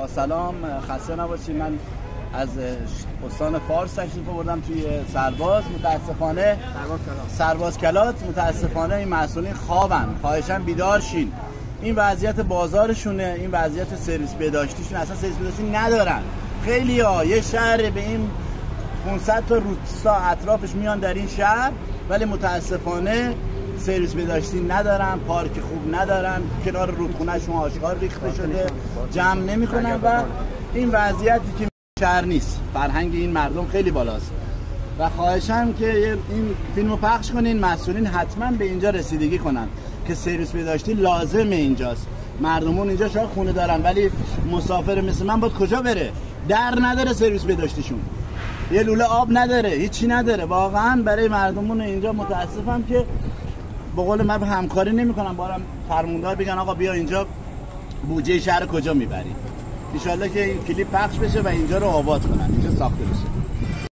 با سلام، خسته نباشید. من از استان فارس تشریف آوردم توی سرباز. متاسفانه سرباز کلات متاسفانه این مسئولین خوابن. خواهشاً بیدار شین. این وضعیت بازارشونه، این وضعیت سرویس بهداشتیشون، اصلا سرویس بهداشتی ندارن. خیلی‌ها یه شهر به این 500 تا روستا اطرافش میان در این شهر، ولی متاسفانه سرویس بهداشتی ندارن، پارک خوب ندارن، کنار رودخونه‌شون آشغال ریخته شده، جمع نمی‌کنن و این وضعیتی که شهر نیست. فرهنگ این مردم خیلی بالاست و خواهشم که این فیلمو پخش کنین، مسئولین حتما به اینجا رسیدگی کنن که سرویس بهداشتی لازمه اینجاست. مردمون اینجا شاید خونه دارن ولی مسافر مثل من باید کجا بره؟ در نداره سرویس بهداشتیشون، یه لوله آب نداره، هیچی نداره. واقعا برای مردمون اینجا متاسفم که به قول من همکاری نمی‌کنن. بارم فرماندار بگن آقا بیا اینجا بودجه شهر کجا میبری. ان شاءالله که این کلیپ پخش بشه و اینجا رو آباد کنن، اینجا ساخته بشه.